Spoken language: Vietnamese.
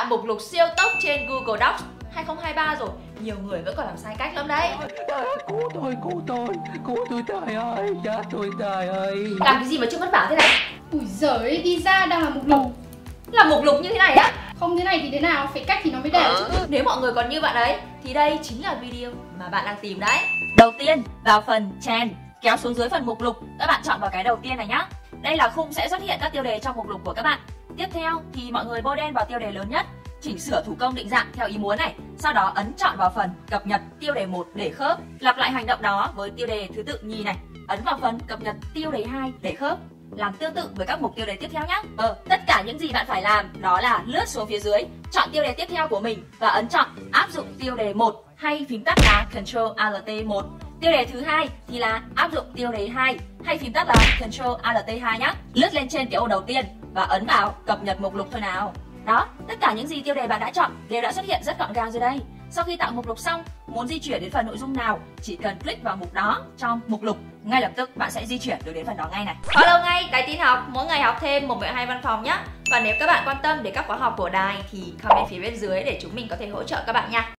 mục lục siêu tốc trên Google Docs 2023 rồi. Nhiều người vẫn còn làm sai cách lắm đấy. Cứu tôi trời ơi, chết tôi trời ơi. Làm cái gì mà chưa vất vả thế này? Ui giời, đi ra đang là mục lục. Là mục lục như thế này á? Không thế này thì thế nào, phải cách thì nó mới đều chứ. Nếu mọi người còn như bạn ấy thì đây chính là video mà bạn đang tìm đấy. Đầu tiên, vào phần Trend, kéo xuống dưới phần mục lục, các bạn chọn vào cái đầu tiên này nhá. Đây là khung sẽ xuất hiện các tiêu đề trong mục lục của các bạn. Tiếp theo thì mọi người bôi đen vào tiêu đề lớn nhất, chỉnh sửa thủ công định dạng theo ý muốn này. Sau đó ấn chọn vào phần cập nhật tiêu đề 1 để khớp. Lặp lại hành động đó với tiêu đề thứ tự nhì này. Ấn vào phần cập nhật tiêu đề 2 để khớp. Làm tương tự với các mục tiêu đề tiếp theo nhé. Tất cả những gì bạn phải làm đó là lướt xuống phía dưới, chọn tiêu đề tiếp theo của mình và ấn chọn áp dụng tiêu đề 1 hay phím tắt là Ctrl Alt 1. Tiêu đề thứ hai thì là áp dụng tiêu đề 2 hay phím tắt là Ctrl Alt 2 nhé. Lướt lên trên cái ô đầu tiên và ấn vào cập nhật mục lục thôi nào. Đó, tất cả những gì tiêu đề bạn đã chọn đều đã xuất hiện rất gọn gàng rồi đây. Sau khi tạo mục lục xong, muốn di chuyển đến phần nội dung nào, chỉ cần click vào mục đó trong mục lục, ngay lập tức bạn sẽ di chuyển được đến phần đó ngay này. Follow ngay Đài Tin Học, mỗi ngày học thêm 1/2 văn phòng nhé. Và nếu các bạn quan tâm đến các khóa học của Đài thì comment phía bên dưới để chúng mình có thể hỗ trợ các bạn nha.